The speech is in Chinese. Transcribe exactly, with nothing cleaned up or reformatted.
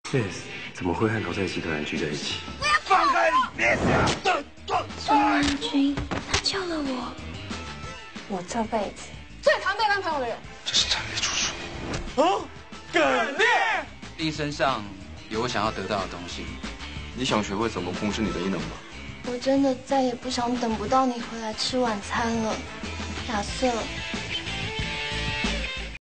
对，怎么会和陶赛集团聚在一起？ 放开！别想！ 孙文君，他救了我，我这辈子最常背叛朋友的人。 这是战略出处。哦，梗烈！ 丽身上有我想要得到的东西。 你想学会怎么控制你的异能吗？ 我真的再也不想等不到你回来吃晚餐了，亚瑟。